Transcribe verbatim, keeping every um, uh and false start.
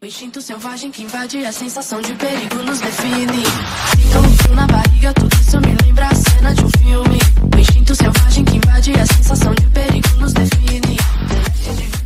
O instinto selvagem que invade a sensação de perigo nos define. Sinto um frio na barriga, tudo isso me lembra a cena de um filme. O instinto selvagem que invade a sensação de perigo nos define.